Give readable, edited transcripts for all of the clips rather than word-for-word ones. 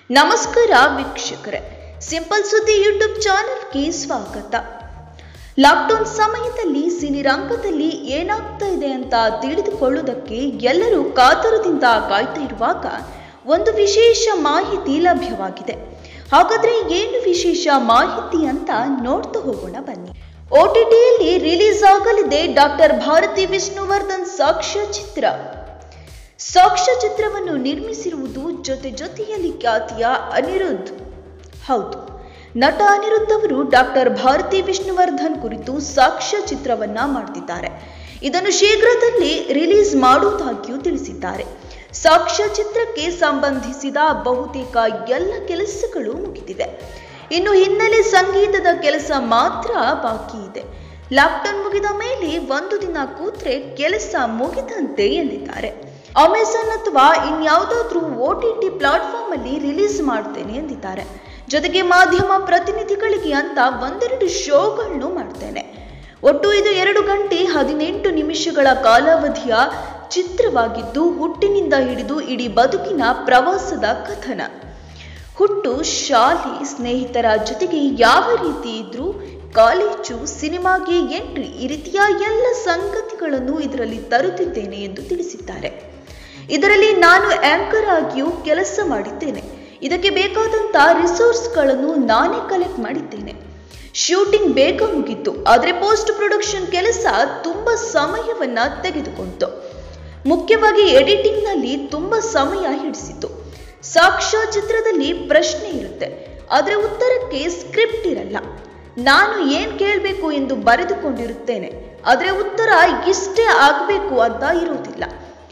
ನಮಸ್ಕಾರ ವೀಕ್ಷಕರೇ, ಸಿಂಪಲ್ ಸುದ್ದಿ ಯೂಟ್ಯೂಬ್ ಚಾನೆಲ್ಗೆ ಸ್ವಾಗತ. ಲಾಕ್ಡೌನ್ ಸಮಯದಲ್ಲಿ ಸಿನಿರಂಗದಲ್ಲಿ ಏನಾಗ್ತಾ ಇದೆ ಅಂತ ತಿಳಿದುಕೊಳ್ಳುವುದಕ್ಕೆ ಎಲ್ಲರೂ ಕಾತರದಿಂದ ಕಾಯ್ತಾ ಇರುವಾಗ ಒಂದು ವಿಶೇಷ ಮಾಹಿತಿ ಲಭ್ಯವಾಗಿದೆ. ಹಾಗಾದ್ರೆ ಏನು ವಿಶೇಷ ಮಾಹಿತಿ ಅಂತ ನೋಡ್ತಾ ಹೋಗೋಣ ಬನ್ನಿ. OTTಯಲ್ಲಿ ರಿಲೀಸ್ ಆಗಲಿದೆ ಡಾಕ್ಟರ್ ಭಾರತಿ ವಿಷ್ಣುವರ್ಧನ್ ಸಾಕ್ಷ್ಯಚಿತ್ರ. ಸಾಕ್ಷ್ಯಚಿತ್ರವನ್ನು ನಿರ್ಮಿಸಿರುವುದು ಜೊತೆಯಲ್ಲಿ ಖ್ಯಾತಿಯ ಅನಿರುದ್ಧ್. ಹೌದು, ನಟ ಅನಿರುದ್ಧ್ ಅವರು ಡಾಕ್ಟರ್ ಭಾರತಿ ವಿಷ್ಣುವರ್ಧನ್ ಕುರಿತು ಸಾಕ್ಷ್ಯಚಿತ್ರವನ್ನ ಮಾಡ್ತಿದ್ದಾರೆ. ಇದನ್ನು ಶೀಘ್ರದಲ್ಲಿ ರಿಲೀಸ್ ಮಾಡುವುದಾಗಿಯೂ ತಿಳಿಸಿದ್ದಾರೆ. ಸಾಕ್ಷ್ಯಚಿತ್ರಕ್ಕೆ ಸಂಬಂಧಿಸಿದ ಬಹುತೇಕ ಎಲ್ಲ ಕೆಲಸಗಳು ಮುಗಿದಿವೆ. ಇನ್ನು ಹಿನ್ನೆಲೆ ಸಂಗೀತದ ಕೆಲಸ ಮಾತ್ರ ಬಾಕಿ ಇದೆ. ಲಾಕ್ಡೌನ್ ಮುಗಿದ ಮೇಲೆ ಒಂದು ದಿನ ಕೂತ್ರೆ ಕೆಲಸ ಮುಗಿದಂತೆ ಎಂದಿದ್ದಾರೆ. ಅಮೆಜಾನ್ ಅಥವಾ ಇನ್ಯಾವುದಾದ್ರೂ OTT ಪ್ಲಾಟ್ಫಾರ್ಮ್ ಅಲ್ಲಿ ರಿಲೀಸ್ ಮಾಡ್ತೇನೆ ಎಂದಿದ್ದಾರೆ. ಜೊತೆಗೆ ಮಾಧ್ಯಮ ಪ್ರತಿನಿಧಿಗಳಿಗೆ ಅಂತ ಒಂದೆರಡು ಶೋಗಳನ್ನು ಮಾಡ್ತೇನೆ. ಒಟ್ಟು ಇದು 2 ಗಂಟೆ 18 ನಿಮಿಷಗಳ ಕಾಲಾವಧಿಯ ಚಿತ್ರವಾಗಿದ್ದು, ಹುಟ್ಟಿನಿಂದ ಹಿಡಿದು ಇಡೀ ಬದುಕಿನ ಪ್ರವಾಸದ ಕಥನ. ಹುಟ್ಟು, ಶಾಲೆ, ಸ್ನೇಹಿತರ ಜೊತೆಗೆ ಯಾವ ರೀತಿ ಇದ್ರು, ಕಾಲೇಜು, ಸಿನಿಮಾಗೆ ಎಂಟ್ರಿ, ಈ ರೀತಿಯ ಎಲ್ಲ ಸಂಗತಿಗಳನ್ನು ಇದರಲ್ಲಿ ತರುತ್ತಿದ್ದೇನೆ ಎಂದು ತಿಳಿಸಿದ್ದಾರೆ. ಇದರಲ್ಲಿ ನಾನು ಆಂಕರ್ ಆಗಿಯೂ ಕೆಲಸ ಮಾಡಿದ್ದೇನೆ. ಇದಕ್ಕೆ ಬೇಕಾದಂತ ರಿಸೋರ್ಸ್ಗಳನ್ನು ನಾನೇ ಕಲೆಕ್ಟ್ ಮಾಡಿದ್ದೇನೆ. ಶೂಟಿಂಗ್ ಬೇಗ ಮುಗಿತ್ತು, ಆದರೆ ಪೋಸ್ಟ್ ಪ್ರೊಡಕ್ಷನ್ ಕೆಲಸ ತುಂಬಾ ಸಮಯವನ್ನ ತೆಗೆದುಕೊಂಡಿತು. ಮುಖ್ಯವಾಗಿ ಎಡಿಟಿಂಗ್ ನಲ್ಲಿ ತುಂಬಾ ಸಮಯ ಹಿಡಿಸಿತು. ಸಾಕ್ಷ್ಯಚಿತ್ರದಲ್ಲಿ ಪ್ರಶ್ನೆ ಇರುತ್ತೆ, ಆದರೆ ಉತ್ತರಕ್ಕೆ ಸ್ಕ್ರಿಪ್ಟ್ ಇರಲ್ಲ. ನಾನು ಏನ್ ಕೇಳಬೇಕು ಎಂದು ಬರೆದುಕೊಂಡಿರುತ್ತೇನೆ, ಆದರೆ ಉತ್ತರ ಇಷ್ಟೇ ಆಗಬೇಕು ಅಂತ ಇರುವುದಿಲ್ಲ.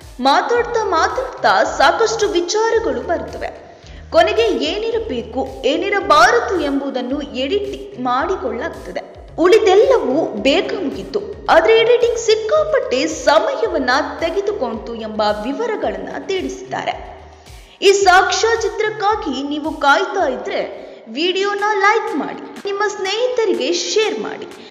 ಮಾತಾಡ್ತಾ ಸಾಕಷ್ಟು ವಿಚಾರಗಳು ಬರುತ್ತವೆ. ಕೊನೆಗೆ ಏನಿರಬೇಕು, ಏನಿರಬಾರದು ಎಂಬುದನ್ನು ಎಡಿಟ್ ಮಾಡಿಕೊಳ್ಳಲಾಗ್ತದೆ. ಉಳಿದೆಲ್ಲವೂ ಬೇಗ ಮುಗಿತು, ಆದ್ರೆ ಎಡಿಟಿಂಗ್ ಸಿಕ್ಕಾಪಟ್ಟೆ ಸಮಯವನ್ನ ತೆಗೆದುಕೊಂಡಿತು ಎಂಬ ವಿವರಗಳನ್ನ ತಿಳಿಸಿದ್ದಾರೆ. ಈ ಸಾಕ್ಷ್ಯಚಿತ್ರಕ್ಕಾಗಿ ನೀವು ಕಾಯ್ತಾ ಇದ್ರೆ ವಿಡಿಯೋನ ಲೈಕ್ ಮಾಡಿ, ನಿಮ್ಮ ಸ್ನೇಹಿತರಿಗೆ ಶೇರ್ ಮಾಡಿ.